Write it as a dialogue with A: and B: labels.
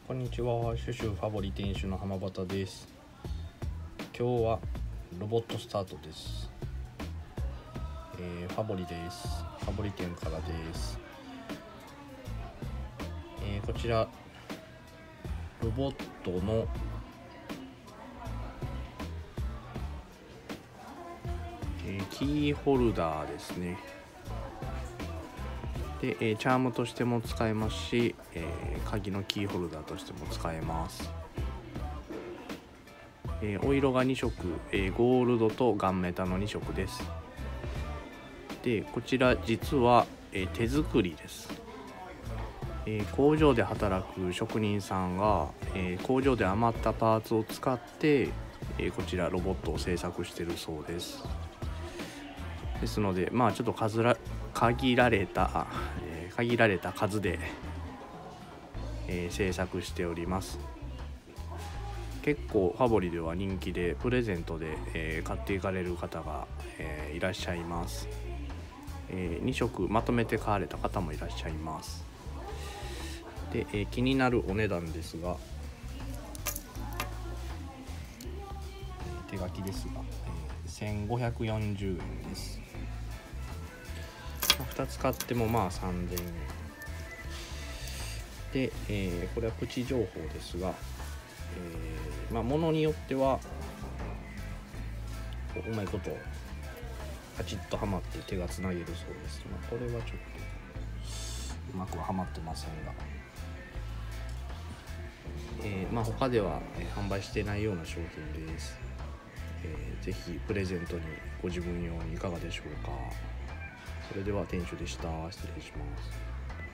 A: こんにちは、シュシュファボリ店主の浜端です。今日はロボットスタートです。ファボリです。ファボリ店からです。こちらロボットのキーホルダーですね。で、チャームとしても使えますし、鍵のキーホルダーとしても使えます。お色が2色、ゴールドとガンメタの2色です。で、こちら実は、手作りです。工場で働く職人さんが、工場で余ったパーツを使って、こちらロボットを製作しているそうです。ですので、ちょっと限られた数で、制作しております。結構ファボリでは人気でプレゼントで、買っていかれる方が、いらっしゃいます。2色まとめて買われた方もいらっしゃいます。で、気になるお値段ですが、手書きですが、1540円です。2つ買っても3000円で、これはプチ情報ですが、物によってはうまいことパチッとはまって手がつなげるそうです。これはちょっとうまくはまってませんが、他では販売してないような商品です。ぜひプレゼントにご自分用にいかがでしょうか。それでは店主でした。失礼します。